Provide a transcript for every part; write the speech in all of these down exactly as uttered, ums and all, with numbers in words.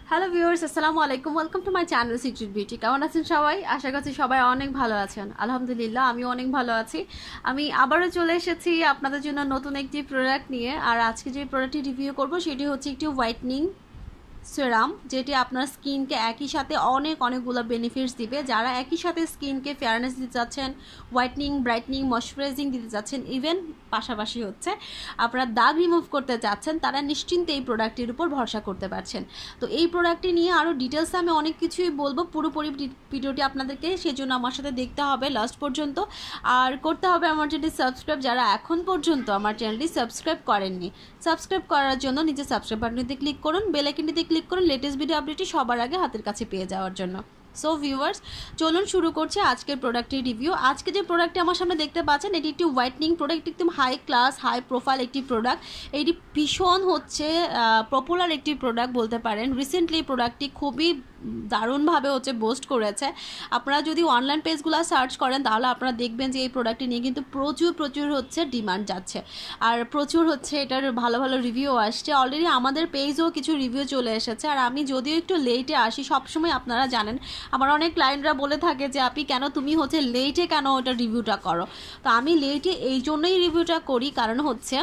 Hello viewers, আসসালামু আলাইকুম। Welcome to my channel secret beauty. কেমন আছেন সবাই? আশা করছি সবাই অনেক ভালো আছেন। আলহামদুলিল্লাহ, আমিও অনেক ভালো আছি। আমি আবারও চলে এসেছি আপনাদের জন্য নতুন একটি প্রোডাক্ট নিয়ে। আর আজকে যে প্রোডাক্টটি রিভিউ করব সেটি হচ্ছে একটি হোয়াইটনিং সেরাম, যেটি আপনার স্কিনকে একই সাথে অনেক অনেকগুলো বেনিফিটস দিবে। যারা একই সাথে স্কিনকে ফেয়ারনেস দিতে চাচ্ছেন, হোয়াইটনিং, ব্রাইটনিং, ময়শ্চারাইজিং দিতে চাচ্ছেন, ইভেন পাশাপাশি হচ্ছে আপনারা দাগ রিমুভ করতে চাচ্ছেন, তারা নিশ্চিন্তে এই প্রোডাক্টটির উপর ভরসা করতে পারছেন। তো এই প্রোডাক্টটি নিয়ে আরও ডিটেলসে আমি অনেক কিছুই বলবো। পুরোপুরি ভিডিওটি আপনাদেরকে সেজন্য আমার সাথে দেখতে হবে লাস্ট পর্যন্ত। আর করতে হবে আমার চ্যানেলটি সাবস্ক্রাইব, যারা এখন পর্যন্ত আমার চ্যানেলটি সাবস্ক্রাইব করেননি। সাবস্ক্রাইব করার জন্য নিচে সাবস্ক্রাইব বাটনটিতে ক্লিক করুন, বেল আইকনটিতে ক্লিক করুন লেটেস্ট ভিডিও আপডেটটি সবার আগে হাতের কাছে পেয়ে যাওয়ার জন্য। সো ভিউয়ার্স, চলুন শুরু করছি আজকের প্রোডাক্টের রিভিউ। আজকে যে প্রোডাক্টটি আমার সামনে দেখতে পাচ্ছেন, এটি একটি হোয়াইটনিং প্রোডাক্ট, একদম হাই ক্লাস হাই প্রোফাইল একটি প্রোডাক্ট। এটি ভীষণ হচ্ছে পপুলার একটি প্রোডাক্ট বলতে পারেন। রিসেন্টলি এই প্রোডাক্টটি খুবই দারুণভাবে হচ্ছে বুস্ট করেছে। আপনারা যদি অনলাইন পেজগুলো সার্চ করেন তাহলে আপনারা দেখবেন যে এই প্রোডাক্টটি নিয়ে কিন্তু প্রচুর প্রচুর হচ্ছে ডিমান্ড যাচ্ছে, আর প্রচুর হচ্ছে এটার ভালো ভালো রিভিউ আসছে। অলরেডি আমাদের পেজেও কিছু রিভিউ চলে এসেছে। আর আমি যদিও একটু লেটে আসি, সবসময় আপনারা জানেন আমার অনেক ক্লায়েন্টরা বলে থাকে যে আপনি কেন তুমি হচ্ছে লেটে কেন ওটা রিভিউটা করো। তো আমি লেটে এই জন্যই রিভিউটা করি, কারণ হচ্ছে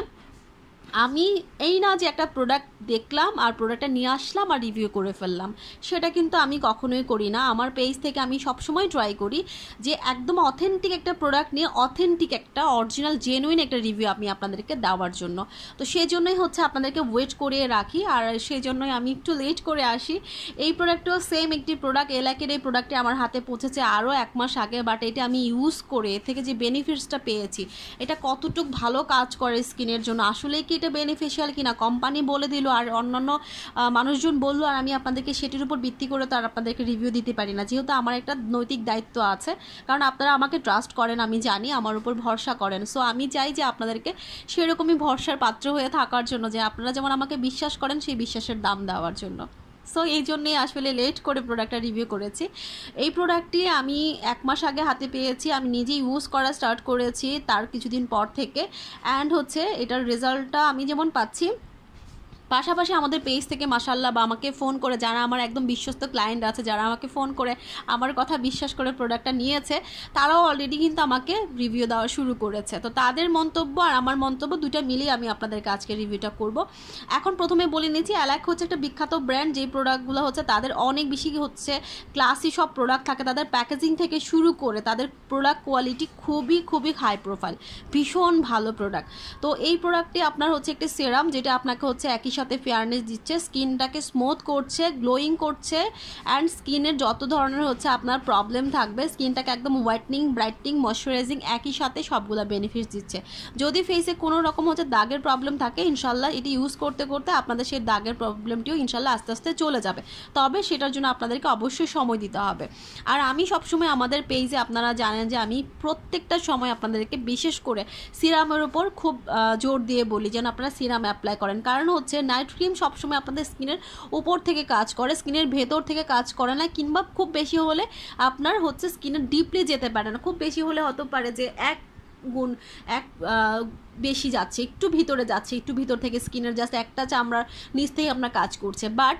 আমি এই না যে একটা প্রোডাক্ট দেখলাম আর প্রোডাক্টটা নিয়ে আসলাম আর রিভিউ করে ফেললাম, সেটা কিন্তু আমি কখনোই করি না। আমার পেজ থেকে আমি সবসময় ট্রাই করি যে একদম অথেন্টিক একটা প্রোডাক্ট নিয়ে অথেন্টিক একটা অরিজিনাল জেনুইন একটা রিভিউ আমি আপনাদেরকে দেওয়ার জন্য। তো সেই জন্যই হচ্ছে আপনাদেরকে ওয়েট করিয়ে রাখি, আর সেই জন্যই আমি একটু লেট করে আসি। এই প্রোডাক্টও সেম একটি প্রোডাক্ট, এলাকের এই প্রোডাক্টটি আমার হাতে পৌঁছেছে আরও এক মাস আগে, বাট এটা আমি ইউজ করে এর থেকে যে বেনিফিটসটা পেয়েছি, এটা কতটুকু ভালো কাজ করে স্কিনের জন্য, আসলে কি এটা বেনিফিশিয়াল কিনা কোম্পানি বলে দিল আর অন্যান্য মানুষজন বললো, আর আমি আপনাদেরকে সেটির উপর ভিত্তি করে তো আর আপনাদেরকে রিভিউ দিতে পারি না, যেহেতু আমার একটা নৈতিক দায়িত্ব আছে। কারণ আপনারা আমাকে ট্রাস্ট করেন, আমি জানি আমার উপর ভরসা করেন। সো আমি চাই যে আপনাদেরকে সেরকমই ভরসার পাত্র হয়ে থাকার জন্য, যে আপনারা যেমন আমাকে বিশ্বাস করেন সেই বিশ্বাসের দাম দেওয়ার জন্য। সো এই জন্যেই আসলে লেট করে প্রোডাক্টটা রিভিউ করেছি। এই প্রোডাক্টটি আমি এক মাস আগে হাতে পেয়েছি, আমি নিজেই ইউজ করা স্টার্ট করেছি তার কিছুদিন পর থেকে। অ্যান্ড হচ্ছে এটার রেজাল্টটা আমি যেমন পাচ্ছি, পাশাপাশি আমাদের পেজ থেকে মাশাআল্লাহ বা আমাকে ফোন করে যারা আমার একদম বিশ্বস্ত ক্লায়েন্ট আছে, যারা আমাকে ফোন করে আমার কথা বিশ্বাস করে প্রোডাক্টটা নিয়েছে, তারাও অলরেডি কিন্তু আমাকে রিভিউ দেওয়া শুরু করেছে। তো তাদের মন্তব্য আর আমার মন্তব্য দুটো মিলিয়ে আমি আপনাদেরকে আজকে রিভিউটা করব। এখন প্রথমে বলে নিচ্ছি, অ্যালাক হচ্ছে একটা বিখ্যাত ব্র্যান্ড, যেই প্রোডাক্টগুলো হচ্ছে তাদের অনেক বেশি হচ্ছে ক্লাসি সব প্রোডাক্ট থাকে, তাদের প্যাকেজিং থেকে শুরু করে তাদের প্রোডাক্ট কোয়ালিটি খুবই খুবই হাই প্রোফাইল, ভীষণ ভালো প্রোডাক্ট। তো এই প্রোডাক্টটি আপনার হচ্ছে একটি সেরাম, যেটা আপনাকে হচ্ছে একই সাথে ফেয়ারনেস দিচ্ছে, স্কিনটাকে স্মুথ করছে, গ্লোয়িং করছে, অ্যান্ড স্কিনের যত ধরনের হচ্ছে আপনার প্রবলেম থাকবে স্কিনটাকে একদম হোয়াইটনিং, ব্রাইটনিং, ময়শ্চারাইজিং একই সাথে সবগুলো বেনিফিটস দিচ্ছে। যদি ফেসে কোনো রকম হচ্ছে দাগের প্রবলেম থাকে, ইনশাল্লাহ এটি ইউজ করতে করতে আপনাদের সেই দাগের প্রবলেমটিও ইনশাল্লাহ আস্তে আস্তে চলে যাবে। তবে সেটার জন্য আপনাদেরকে অবশ্যই সময় দিতে হবে। আর আমি সবসময় আমাদের পেজে আপনারা জানেন যে আমি প্রত্যেকটা সময় আপনাদেরকে বিশেষ করে সিরামের উপর খুব জোর দিয়ে বলি যেন আপনারা সিরাম অ্যাপ্লাই করেন। কারণ হচ্ছে নাইট ক্রিম সবসময় আপনাদের স্কিনের উপর থেকে কাজ করে, স্কিনের ভেতর থেকে কাজ করে না, কিংবা খুব বেশি হলে আপনার হচ্ছে স্কিনের ডিপলি যেতে পারে না। খুব বেশি হলে হতে পারে যে এক গুণ এক বেশি যাচ্ছে, একটু ভিতরে যাচ্ছে, একটু ভিতর থেকে স্কিনের জাস্ট একটা চামড়ার নিচ থেকে আপনার কাজ করছে। বাট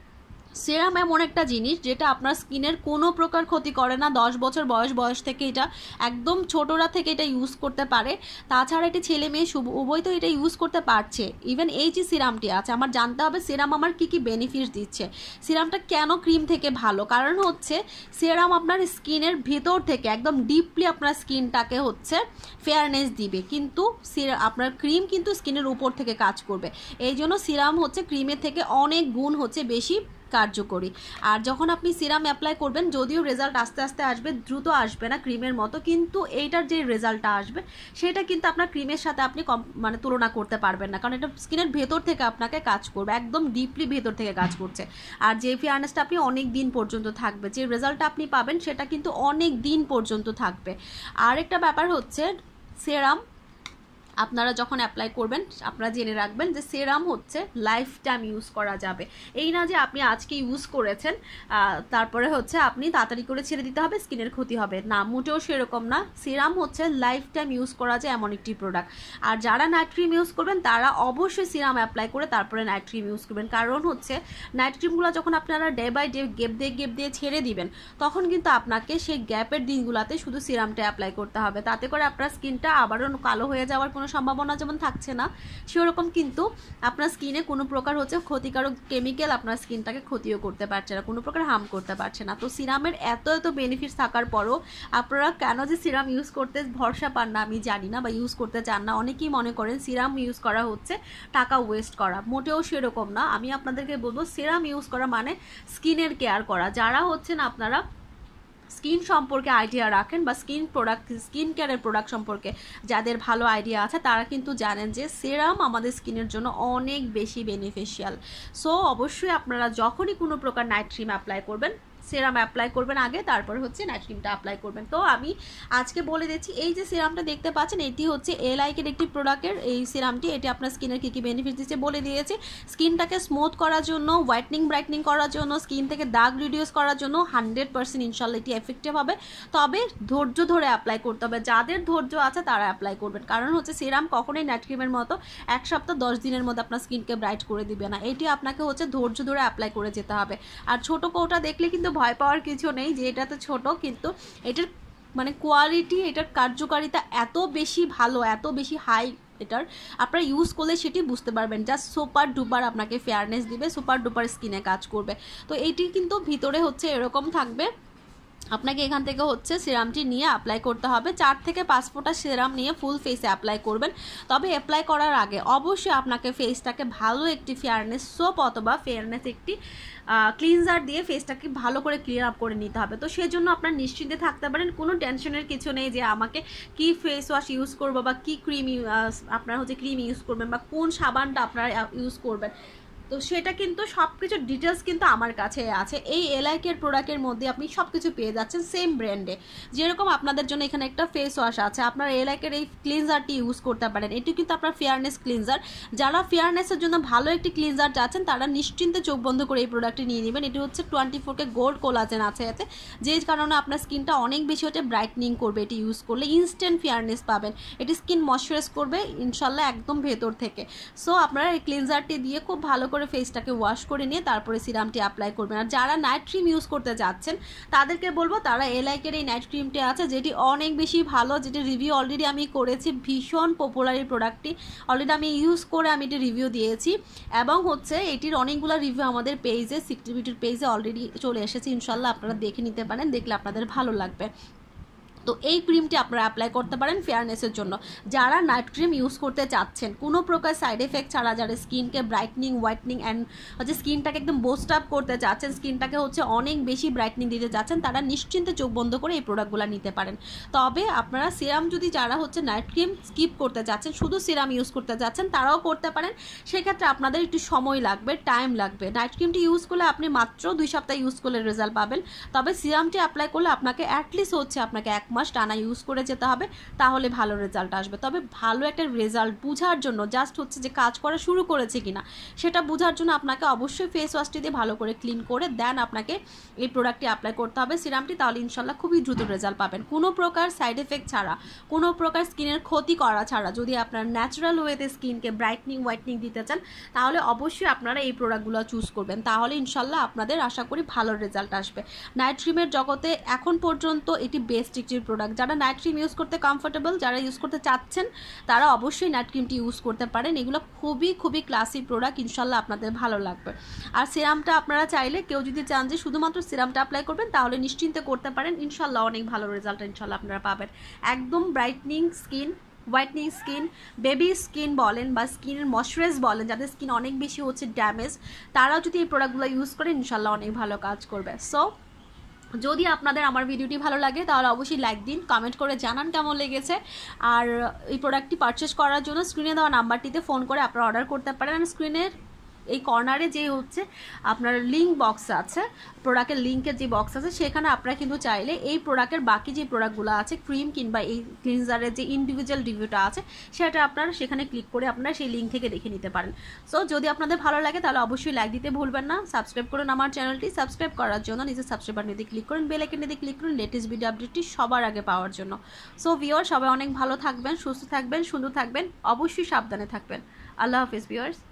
সেরাম এমন একটা জিনিস যেটা আপনার স্কিনের কোনো প্রকার ক্ষতি করে না। দশ বছর বয়স বয়স থেকে এটা একদম ছোটরা থেকে এটা ইউজ করতে পারে। তাছাড়া এটি ছেলে মেয়ে উভয় তো এটা ইউজ করতে পারছে। ইভেন এই যে সিরামটি আছে, আমার জানতে হবে সিরাম আমার কি কি বেনিফিটস দিচ্ছে, সিরামটা কেন ক্রিম থেকে ভালো। কারণ হচ্ছে সিরাম আপনার স্কিনের ভেতর থেকে একদম ডিপলি আপনার স্কিনটাকে হচ্ছে ফেয়ারনেস দিবে, কিন্তু আপনার ক্রিম কিন্তু স্কিনের উপর থেকে কাজ করবে। এই জন্য সিরাম হচ্ছে ক্রিমের থেকে অনেক গুণ হচ্ছে বেশি কার্যকরী। আর যখন আপনি সিরাম অ্যাপ্লাই করবেন, যদিও রেজাল্ট আস্তে আস্তে আসবে, দ্রুত আসবে না ক্রিমের মতো, কিন্তু এইটার যে রেজাল্টটা আসবে সেটা কিন্তু আপনার ক্রিমের সাথে আপনি কম মানে তুলনা করতে পারবেন না, কারণ এটা স্কিনের ভেতর থেকে আপনাকে কাজ করবে, একদম ডিপলি ভেতর থেকে কাজ করছে। আর যে ফেয়ারনেসটা আপনি অনেক দিন পর্যন্ত থাকবে, যে রেজাল্টটা আপনি পাবেন সেটা কিন্তু অনেক দিন পর্যন্ত থাকবে। আর একটা ব্যাপার হচ্ছে সেরাম আপনারা যখন অ্যাপ্লাই করবেন আপনারা জেনে রাখবেন যে সেরাম হচ্ছে লাইফ টাইম ইউজ করা যাবে। এই না যে আপনি আজকে ইউজ করেছেন তারপরে হচ্ছে আপনি তাড়াতাড়ি করে ছেড়ে দিতে হবে, স্কিনের ক্ষতি হবে, না মোটেও সেরকম না। সেরাম হচ্ছে লাইফ টাইম ইউজ করা যায় এমন একটি প্রোডাক্ট। আর যারা নাইট ক্রিম ইউজ করবেন তারা অবশ্যই সিরাম অ্যাপ্লাই করে তারপরে নাইট ক্রিম ইউজ করবেন, কারণ হচ্ছে নাইট ক্রিমগুলো যখন আপনারা ডে বাই ডে গ্যাপ দিয়ে গ্যাপ দিয়ে ছেড়ে দিবেন তখন কিন্তু আপনাকে সেই গ্যাপের দিনগুলোতে শুধু সিরামটা অ্যাপ্লাই করতে হবে, তাতে করে আপনার স্কিনটা আবারও কালো হয়ে যাওয়ার কোনো সম্ভাবনা যেমন থাকছে না, সেরকম কিন্তু আপনার স্কিনে কোনো প্রকার হচ্ছে ক্ষতিকারক কেমিক্যাল আপনার স্কিনটাকে ক্ষতিও করতে পারছে না, কোনো প্রকার হার্ম করতে পারছে না। তো সিরামের এত এত বেনিফিটস থাকার পরও আপনারা কেন যে সিরাম ইউজ করতে ভরসা পান না আমি জানি না, বা ইউজ করতে চান না। অনেকেই মনে করেন সিরাম ইউজ করা হচ্ছে টাকা ওয়েস্ট করা, মোটেও সেরকম না। আমি আপনাদেরকে বলবো সিরাম ইউজ করা মানে স্কিনের কেয়ার করা। যারা হচ্ছেন আপনারা স্কিন সম্পর্কে আইডিয়া রাখেন বা স্কিন প্রোডাক্ট স্কিন কেয়ারের প্রোডাক্ট সম্পর্কে যাদের ভালো আইডিয়া আছে তারা কিন্তু জানেন যে সেরাম আমাদের স্কিনের জন্য অনেক বেশি বেনিফিশিয়াল। সো অবশ্যই আপনারা যখনই কোনো প্রকার নাইট ক্রিম অ্যাপ্লাই করবেন সেরাম অ্যাপ্লাই করবেন আগে, তারপর হচ্ছে নাইট ক্রিমটা অ্যাপ্লাই করবেন। তো আমি আজকে বলে দিচ্ছি এই যে সিরামটা দেখতে পাচ্ছেন এটি হচ্ছে এলাইকের একটি প্রোডাক্টের এই সিরামটি, এটি আপনার স্কিনের কী কী বেনিফিট দিচ্ছে বলে দিয়েছি। স্কিনটাকে স্মুথ করার জন্য, হোয়াইটনিং ব্রাইটনিং করার জন্য, স্কিন থেকে দাগ রিডিউস করার জন্য হান্ড্রেড পার্সেন্ট ইনশাল্লাহ এটি এফেক্টিভ হবে। তবে ধৈর্য ধরে অ্যাপ্লাই করতে হবে, যাদের ধৈর্য আছে তারা অ্যাপ্লাই করবেন, কারণ হচ্ছে সিরাম কখনোই নাইট ক্রিমের মতো এক সপ্তাহ দশ দিনের মধ্যে আপনার স্কিনকে ব্রাইট করে দিবে না, এটি আপনাকে হচ্ছে ধৈর্য ধরে অ্যাপ্লাই করে যেতে হবে। আর ছোটো কৌটা দেখলে কিন্তু ভয় পাওয়ার কিছু নেই, যে এটা তো ছোট কিন্তু এটার মানে কোয়ালিটি, এটার কার্যকারিতা এত বেশি ভালো, এত বেশি হাই, এটার আপনারা ইউজ করলে সেটি বুঝতে পারবেন। জাস্ট সুপার ডুপার আপনাকে ফেয়ারনেস দিবে, সুপার ডুপার স্কিনে কাজ করবে। তো এইটি কিন্তু ভিতরে হচ্ছে এরকম থাকবে, আপনাকে এখান থেকে হচ্ছে সিরামটি নিয়ে অ্যাপ্লাই করতে হবে। চার থেকে পাঁচ ফোঁটা সিরাম নিয়ে ফুল ফেসে অ্যাপ্লাই করবেন। তবে অ্যাপ্লাই করার আগে অবশ্যই আপনাকে ফেসটাকে ভালো একটি ফেয়ারনেস সোপ অথবা ফেয়ারনেস একটি ক্লিনজার দিয়ে ফেসটাকে ভালো করে ক্লিন আপ করে নিতে হবে। তো সেজন্য আপনার নিশ্চিন্তে থাকতে পারেন, কোনো টেনশনের কিছু নেই যে আমাকে কি ফেস ওয়াশ ইউজ করবো বা কি ক্রিম আপনারা হচ্ছে ক্রিম ইউজ করবেন বা কোন সাবানটা আপনারা ইউজ করবেন। তো সেটা কিন্তু সব কিছু ডিটেলস কিন্তু আমার কাছে আছে। এই এলাইকের প্রোডাক্টের মধ্যে আপনি সব কিছু পেয়ে যাচ্ছেন সেম ব্র্যান্ডে। যেরকম আপনাদের জন্য এখানে একটা ফেস ওয়াশ আছে, আপনারা এলাইকের এই ক্লিনজারটি ইউজ করতে পারেন, এটি কিন্তু আপনার ফেয়ারনেস ক্লিনজার। যারা ফেয়ারনেসের জন্য ভালো একটি ক্লিনজার চাচ্ছেন তারা নিশ্চিন্তে চোখ বন্ধ করে এই প্রোডাক্টটি নিয়ে নেবেন। এটি হচ্ছে twenty four K gold collagen আছে এতে, যে কারণে আপনার স্কিনটা অনেক বেশি হচ্ছে ব্রাইটনিং করবে। এটি ইউজ করলে ইনস্ট্যান্ট ফেয়ারনেস পাবেন, এটি স্কিন ময়শ্চারাইজ করবে ইনশাল্লাহ একদম ভেতর থেকে। সো আপনারা এই ক্লিনজারটি দিয়ে খুব ভালো করে ফেসটাকে ওয়াশ করে নিয়ে তারপরে সিরামটি অ্যাপ্লাই করবেন। আর যারা নাইট ক্রিম ইউজ করতে যাচ্ছেন তাদেরকে বলবো তারা এলাইকের এই নাইট ক্রিমটি আছে যেটি অনেক বেশি ভালো, যেটি রিভিউ অলরেডি আমি করেছি, ভীষণ পপুলার এই প্রোডাক্টটি, অলরেডি আমি ইউজ করে আমি এটি রিভিউ দিয়েছি এবং হচ্ছে এটির অনেকগুলো রিভিউ আমাদের পেজে সিক্রেট বিউটির পেজে অলরেডি চলে এসেছে, ইনশাল্লাহ আপনারা দেখে নিতে পারেন, দেখলে আপনাদের ভালো লাগবে। তো এই ক্রিমটি আপনারা অ্যাপ্লাই করতে পারেন ফেয়ারনেসের জন্য। যারা নাইট ক্রিম ইউজ করতে চাচ্ছেন কোনো প্রকার সাইড এফেক্ট ছাড়া, যারা স্কিনকে ব্রাইটনিং হোয়াইটনিং অ্যান্ড হচ্ছে স্কিনটাকে একদম বুস্ট আপ করতে চাচ্ছেন, স্কিনটাকে হচ্ছে অনেক বেশি ব্রাইটনিং দিতে চাচ্ছেন, তারা নিশ্চিন্তে চোখ বন্ধ করে এই প্রোডাক্টগুলো নিতে পারেন। তবে আপনারা সিরাম যদি যারা হচ্ছে নাইট ক্রিম স্কিপ করতে চাচ্ছেন, শুধু সিরাম ইউজ করতে চাচ্ছেন, তারাও করতে পারেন। সেক্ষেত্রে আপনাদের একটু সময় লাগবে, টাইম লাগবে। নাইট ক্রিমটি ইউজ করলে আপনি মাত্র দুই সপ্তাহ ইউজ করলে রেজাল্ট পাবেন। তবে সিরামটি অ্যাপ্লাই করলে আপনাকে অ্যাটলিস্ট হচ্ছে আপনাকে এক মাস টানা ইউজ করে যেতে হবে, তাহলে ভালো রেজাল্ট আসবে। তবে ভালো একটা রেজাল্ট বোঝার জন্য, জাস্ট হচ্ছে যে কাজ করা শুরু করেছে কিনা সেটা বোঝার জন্য আপনাকে অবশ্যই ফেস ওয়াশটি দিয়ে ভালো করে ক্লিন করে দেন আপনাকে এই প্রোডাক্টটি অ্যাপ্লাই করতে হবে সিরামটি, তাহলে ইনশাল্লাহ খুবই দ্রুত রেজাল্ট পাবেন। কোনো প্রকার সাইড এফেক্ট ছাড়া, কোনো প্রকার স্কিনের ক্ষতি করা ছাড়া যদি আপনার ন্যাচারাল ওয়েতে স্কিনকে ব্রাইটনিং হোয়াইটনিং দিতে চান তাহলে অবশ্যই আপনারা এই প্রোডাক্টগুলো চুজ করবেন, তাহলে ইনশাল্লাহ আপনাদের আশা করি ভালো রেজাল্ট আসবে। নাইট ক্রিমের জগতে এখন পর্যন্ত এটি বেস্ট একটি প্রোডাক্ট। যারা নাইট ক্রিম ইউজ করতে কমফোর্টেবল, যারা ইউজ করতে চাচ্ছেন তারা অবশ্যই নাইট ক্রিমটি ইউজ করতে পারেন। এগুলো খুবই খুবই ক্লাসি প্রোডাক্ট, ইনশাল্লাহ আপনাদের ভালো লাগবে। আর সিরামটা আপনারা চাইলে কেউ যদি চান যে শুধুমাত্র সিরামটা অ্যাপ্লাই করবেন তাহলে নিশ্চিন্তে করতে পারেন, ইনশাল্লাহ অনেক ভালো রেজাল্ট ইনশাল্লাহ আপনারা পাবেন। একদম brightening skin, whitening skin, baby skin বলেন বা স্কিনের ময়শ্চারাইজ বলেন, যাদের স্কিন অনেক বেশি হচ্ছে ড্যামেজ, তারাও যদি এই প্রোডাক্টগুলো ইউজ করেন ইনশাল্লাহ অনেক ভালো কাজ করবে। সো যদি আপনাদের আমার ভিডিওটি ভালো লাগে তাহলে অবশ্যই লাইক দিন, কমেন্ট করে জানান কেমন লেগেছে। আর এই প্রোডাক্টটি পারচেস করার জন্য স্ক্রিনে দেওয়া নাম্বারটিতে ফোন করে আপনারা অর্ডার করতে পারেন। স্ক্রিনের এই কর্নারে যে হচ্ছে আপনার লিঙ্ক বক্স আছে, প্রোডাক্টের লিঙ্কের যে বক্স আছে, সেখানে আপনারা কিন্তু চাইলে এই প্রোডাক্টের বাকি যে প্রোডাক্টগুলো আছে ক্রিম কিংবা এই ক্লিনজারের যে ইন্ডিভিজুয়াল রিভিউটা আছে সেটা আপনারা সেখানে ক্লিক করে আপনারা সেই লিঙ্ক থেকে দেখে নিতে পারেন। সো যদি আপনাদের ভালো লাগে তাহলে অবশ্যই লাইক দিতে ভুলবেন না, সাবস্ক্রাইব করুন আমার চ্যানেলটি। সাবস্ক্রাইব করার জন্য নিজের সাবস্ক্রাইব বাটনে ক্লিক করুন, বেল আইকনে ক্লিক করুন লেটেস্ট ভিডিও আপডেটটি সবার আগে পাওয়ার জন্য। সো ভিউয়ার সবাই অনেক ভালো থাকবেন, সুস্থ থাকবেন, সুন্দর থাকবেন, অবশ্যই সাবধানে থাকবেন। আল্লাহ হাফেজ ভিউয়ার্স।